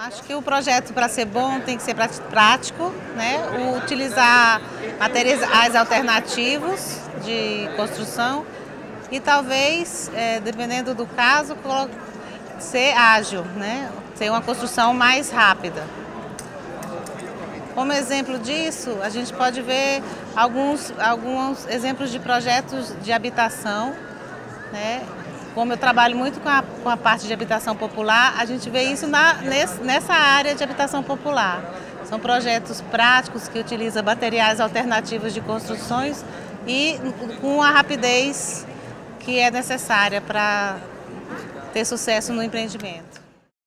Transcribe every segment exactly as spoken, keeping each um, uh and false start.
Acho que o projeto, para ser bom, tem que ser prático, né? Utilizar materiais alternativos de construção e talvez, é, dependendo do caso, ser ágil, né? Ser uma construção mais rápida. Como exemplo disso, a gente pode ver alguns, alguns exemplos de projetos de habitação, né? Como eu trabalho muito com a, com a parte de habitação popular, a gente vê isso na, nessa área de habitação popular. São projetos práticos que utilizam materiais alternativos de construções e com a rapidez que é necessária para ter sucesso no empreendimento.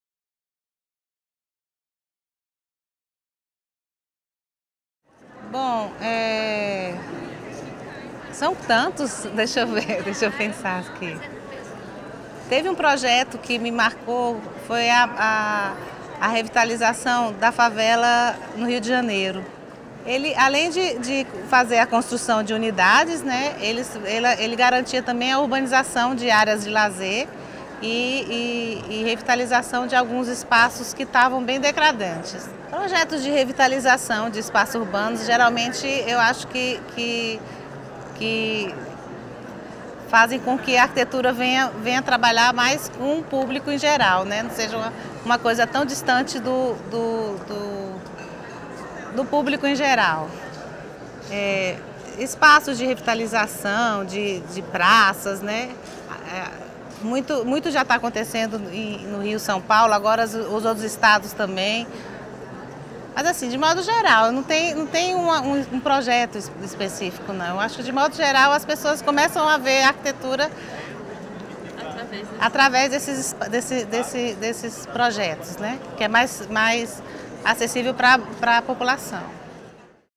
Bom, é... são tantos, deixa eu ver, deixa eu pensar aqui. Teve um projeto que me marcou, foi a, a, a revitalização da favela no Rio de Janeiro. Ele, além de, de fazer a construção de unidades, né, ele, ele, ele garantia também a urbanização de áreas de lazer e, e, e revitalização de alguns espaços que estavam bem degradantes. Projetos de revitalização de espaços urbanos, geralmente eu acho que, que, que fazem com que a arquitetura venha, venha trabalhar mais com o público em geral, né? Não seja uma, uma coisa tão distante do, do, do, do público em geral. É, espaços de revitalização, de, de praças, né? É, muito, muito já está acontecendo em, no Rio, São Paulo, agora os, os outros estados também. Mas assim, de modo geral, não tem, não tem uma, um, um projeto específico, não. Eu acho que de modo geral as pessoas começam a ver a arquitetura através, através desses, desse, desse, desses projetos, né? Que é mais, mais acessível para a população.